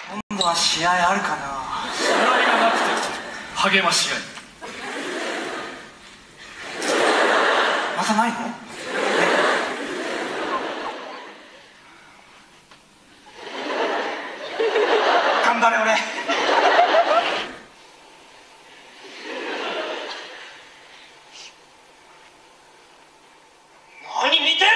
今度は試合あるかな。 試合がなくて励まし合い。 またないの？頑張れ俺。何見てんのよ。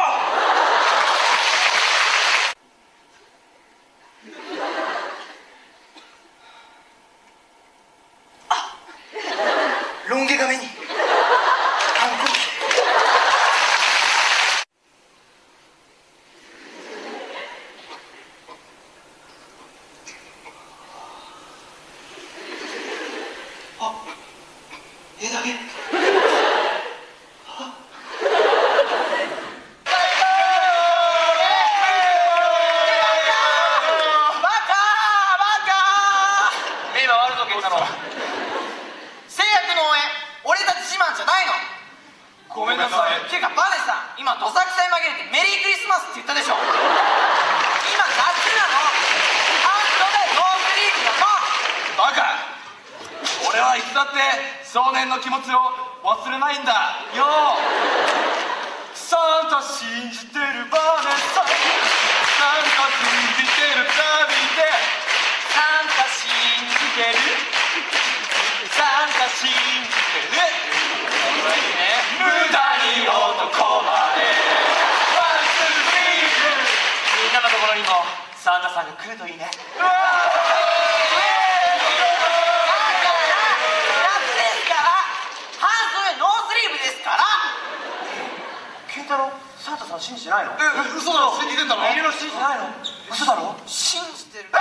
ロン毛が目に反抗期。あ、絵だけ。 今ワールドケンタの制約の応援、俺たち自慢じゃないの。 ごめんなさい。 ていうかバネさん、今どさくさに紛れてメリークリスマスって言ったでしょ。今夏なの。ハンドでノースリーブだもん。 バカ。俺はいつだって少年の気持ちを忘れないんだよ。サンタ信じてるバネさん、サンタ信じてる旅で、 サンタ信じてる、サンタ信じてる、 無駄に男までワンツースリー。 みんなのところにもサンタさんが来るといいね。健太郎、サンタさん信じてないの？ 嘘だろ。信じてんだろ。 いろいろ信じてないの？嘘だろ？信じてる。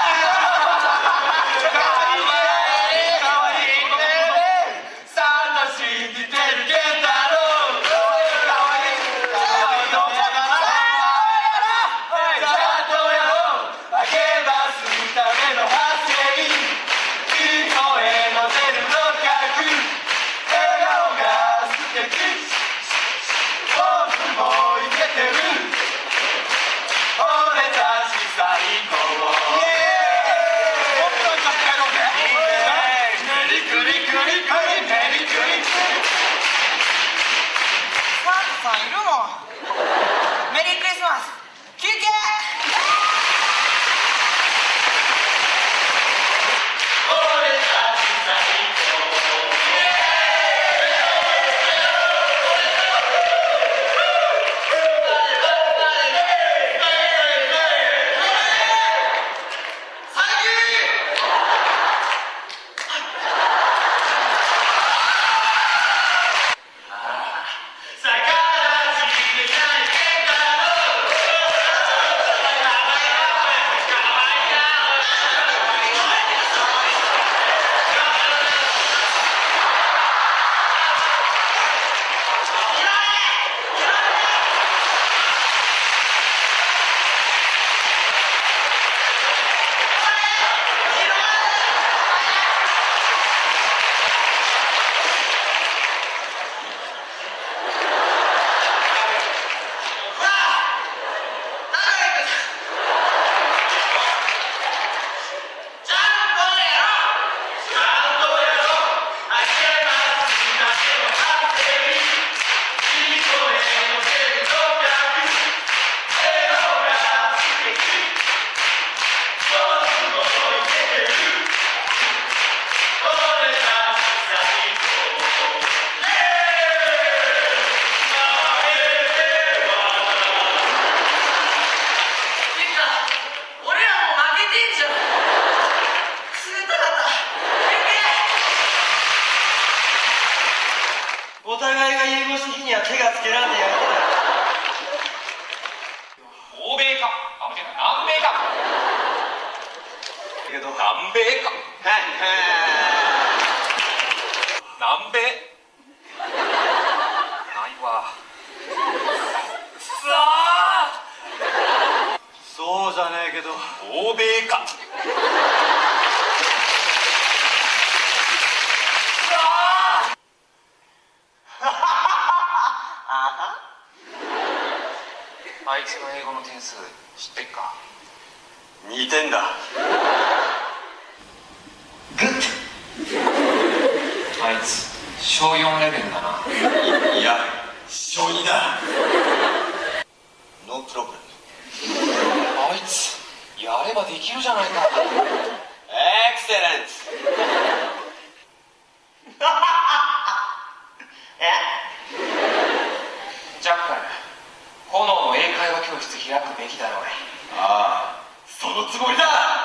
いるもん。メリークリスマス休憩。 お互いが融合した日には手がつけられてやるけだ。 欧米か、南米か。 けど南米か。南米。ないわ。 そうじゃねえけど欧米か。あいつの英語の点数知ってっか？ 2点だ。 小4レベルだな。 いや小2だ。 ノープロブレあいつやればできるじゃないか。 ム。エクセレンツ。 ジャッカル、炎の英会話教室開くべきだろうね。 ああそのつもりだ。